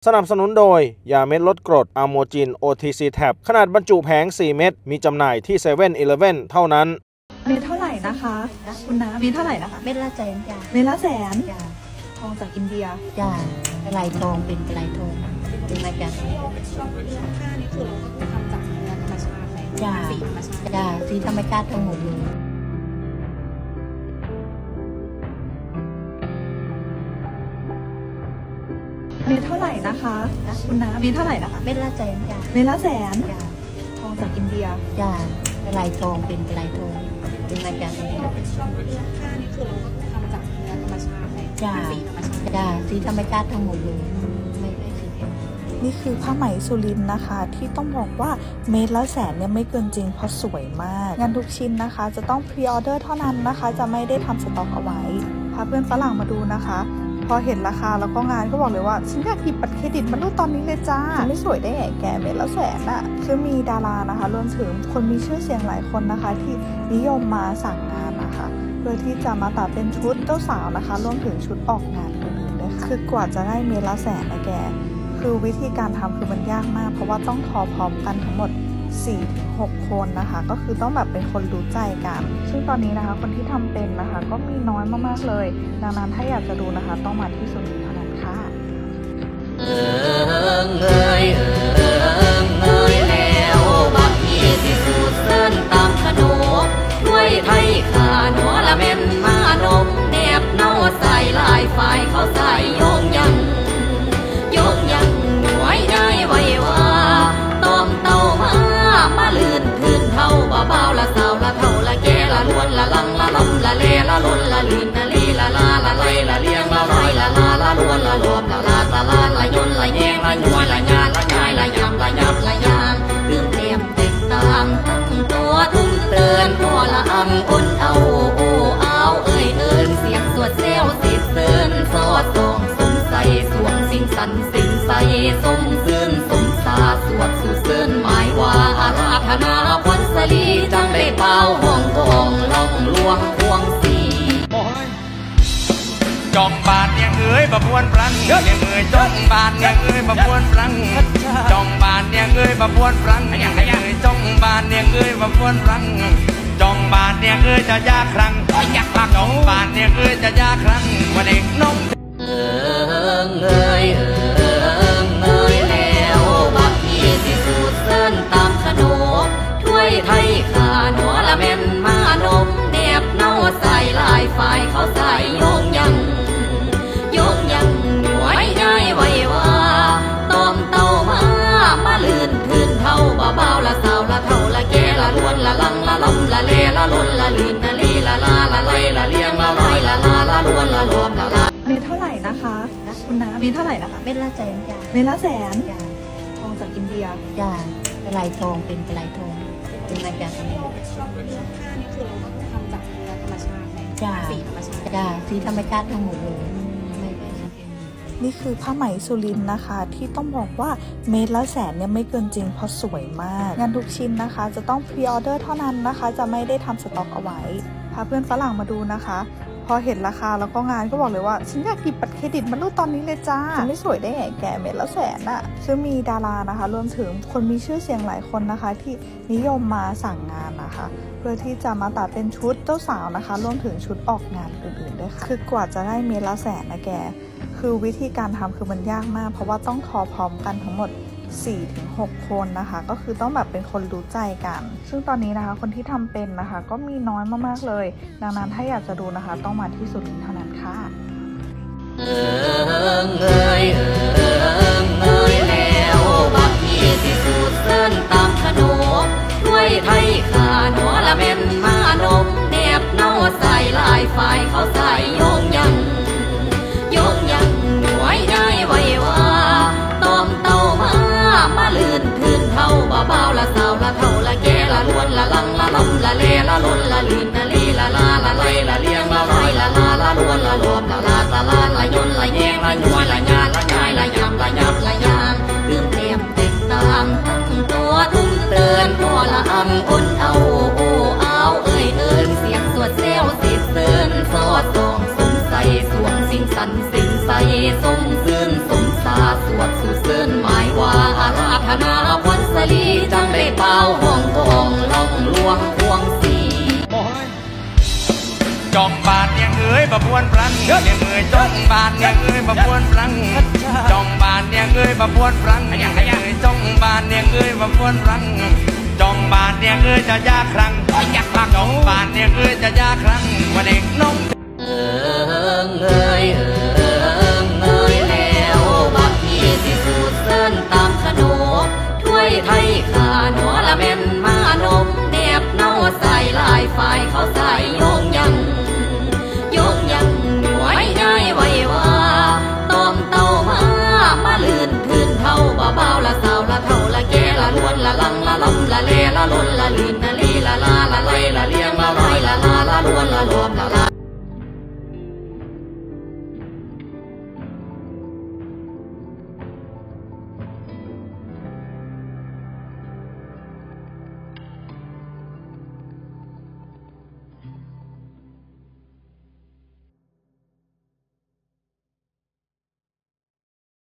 สนับสนุนโดยยาเม็ดลดกรดอะโมจิน OTC Tab ขนาดบรรจุแผง4 เม็ดมีจำหน่ายที่ 7-Eleven เท่านั้นเม็ดเท่าไหร่นะคะคุณน้ามีเท่าไหร่นะคะเม็ดละแสนจ้ะเม็ดละแสนทองจากอินเดียจ้ะกระไรทองเป็นกระไรทองเป็นมาจากค่านี้คือเราก็ทำจากเนื้อธรรมชาติไหมจ้ะสีธรรมชาติจ้ะสีธรรมชาติทั้งหมดเลยเม็ดเท่าไหร่นะคะคุณน้ามีเท่าไหร่นะคะเม็ดละแสนจ้ะเม็ดละแสนจ้ะทองจากอินเดียจ้ะกระไรทองเป็นกระไรทองเป็นมาจากค่านี้คือเราก็ทำจากเนื้อธรรมชาติไหมจ้ะสีธรรมชาติจ้ะสีธรรมชาติทั้งหมดเลยไม่สีนี่คือผ้าไหมสุรินทร์นะคะที่ต้องบอกว่าเม็ดละแสนเนี่ยไม่เกินจริงเพราะสวยมากงานทุกชิ้นนะคะจะต้องพรีออเดอร์เท่านั้นนะคะจะไม่ได้ทำสต็อกเอาไว้พาเพื่อนฝรั่งมาดูนะคะพอเห็นราคาแล้วก็งานก็บอกเลยว่าฉันอยากหยิบบัตรเครดิตมารูดตอนนี้เลยจ้าไม่สวยได้ไงแกเม็ดละแสนอะคือมีดารานะคะรวมถึงคนมีชื่อเสียงหลายคนนะคะที่นิยมมาสั่งงานนะคะเพื่อที่จะมาตัดเป็นชุดเจ้าสาวนะคะรวมถึงชุดออกงานอื่นๆด้วยค่ะคือกว่าจะได้เม็ดละแสนนะแกคือวิธีการทำคือมันยากมากเพราะว่าต้องทอพร้อมกันทั้งหมด 4-6 คนนะคะก็คือต้องแบบเป็นคนรู้ใจกันซึ่งตอนนี้นะคะคนที่ทำเป็นนะคะก็มีน้อยมากๆเลยดังนั้นถ้าอยากจะดูนะคะต้องมาที่สุรินทร์เท่านั้นค่ะแล้วบักยี่สิสูดเส้นตามขนมด้วยไทยขาหนัวละเม็นมานมแนบเน่าใส่ลายฝ่ายเขาใส่โยงยังหน่วยได้ไว้ว่าต้มเต้ามาลื่นพื้นเท่าเบาละสาวละเท่าละแก่ละล้วนละลังละลำละเลละล้นละลื่นละลีละลาละไลละเลียงละลอยละลาละล้วนละรวมละลาละลาละยนละแยงละหน่วยละงานละง่ายละยำละยับละยางลืมเตรียมติดตามตัวทุ่มเตือนพอละอำอุ่นเอาเอ่ยเอินเสียงสวดเซลสิเสือนสอดส่องสงสัยสวงสิงสันสิงใสสมซื่นสมสาสวดสู่เสือนหมายว่าอาราธนาพันสลีจังได้เป่าห้องทองล่องลวงพวงสีจองบานยังเอ้ยบะพวนพลังยังเอ้ยจองบานยังเอ้ยบะพวนพลังจองบานยังเอ้ยบะพวนพลังยังเอ้ยจองบานยังเอ้ยบะพวนพลังจองบานยังเอ้ยจะยาครั้งอยากจองบานยังเอ้ยจะยาครั้งวันเด็กน้องแล้วบักยี่สิสูดเส้นตามขนมถ้วยไทยขาหนัวละเม็นมานมแนบเน่าใส่ลายฝ่ายเขาใส่โยงยังหน่วยได้ไว้ว่าต้มเต้ามาลื่นพื้นเท่าเบาละสาวละเท่าละแก่ละล้วนละลังละลำละเลละล้นละลื่นละลีละลาละไลละเลียงละลอยละลาละล้วนละรวมละลาเม็ดเท่าไหร่นะคะคุณน้ามีเท่าไหร่นะคะเม็ดละแสนจ้ะเม็ดละแสนจ้ะทองจากอินเดียจ้ะกระไรทองเป็นกระไรทองเป็นมาจากค่านี้คือเราก็ทำจากเนื้อธรรมชาติไหมจ้ะสีธรรมชาติจ้ะสีธรรมชาติทั้งหมดเลยนี่คือผ้าไหมสุรินทร์นะคะที่ต้องบอกว่าเม็ดละแสนเนี่ยไม่เกินจริงเพราะสวยมากงานทุกชิ้นนะคะจะต้องพรีออเดอร์เท่านั้นนะคะจะไม่ได้ทำสต็อกเอาไว้พาเพื่อนฝรั่งมาดูนะคะพอเห็นราคาแล้วก็งานก็บอกเลยว่าฉันอยากหยิบบัตรเครดิตมารูดตอนนี้เลยจ้าไม่สวยได้ไงแกเม็ดละแสนอะคือมีดารานะคะรวมถึงคนมีชื่อเสียงหลายคนนะคะที่นิยมมาสั่งงานนะคะเพื่อที่จะมาตัดเป็นชุดเจ้าสาวนะคะรวมถึงชุดออกงานอื่นๆด้วยค่ะคือกว่าจะได้เม็ดละแสนนะแกคือวิธีการทำคือมันยากมากเพราะว่าต้องทอพร้อมกันทั้งหมด 4-6 คนนะคะก็คือต้องแบบเป็นคนรู้ใจกันซึ่งตอนนี้นะคะคนที่ทำเป็นนะคะก็มีน้อยมากๆเลยดังนั้นถ้าอยากจะดูนะคะต้องมาที่สุรินทร์เท่านั้นค่ะแล้วบักยี่สิสูดเส้นตามขนมด้วยไทยขาหนัวละเม็นมานมแนบเน่าใส่ลายฝ่ายเขาใส่โยงยังหน่วยได้ไว้ว่าต้มเต้ามาลื่นพื้นเท่าเบาละสาวละเท่าละแก่ละล้วนละลังละลำละเลละล้นละลื่นละลีละลาละไลละเลียงละลอยละลาละล้วนละรวมละลาละยนละแยงละหน่วยละงานละง่ายละยำละยับละยางลืมเตรียมติดตามตัวทุ่มเตือนพอละอำอุ่นเอาเอ่ยเอินเสียงสวดเซลสิเสือนสอดส่องสงสัยสนาพลสลีจังได้เป่าห้องทองล่องลวงควงสีจองบานเนี่ยเอ้ยบะพวนพลังเนี่ยเอ้ยจองบานเนี่ยเอ้ยบะพวนพลังจองบานเนี่ยเอ้ยบะพวนพลังเนี่ยเอ้ยจองบานเนี่ยเอ้ยบะพวนพลังจองบานเนี่ยเอ้ยจะยาครั้งจองบานเนี่ยเอ้ยจะยาครั้งวันเด็กน้องเอ้ย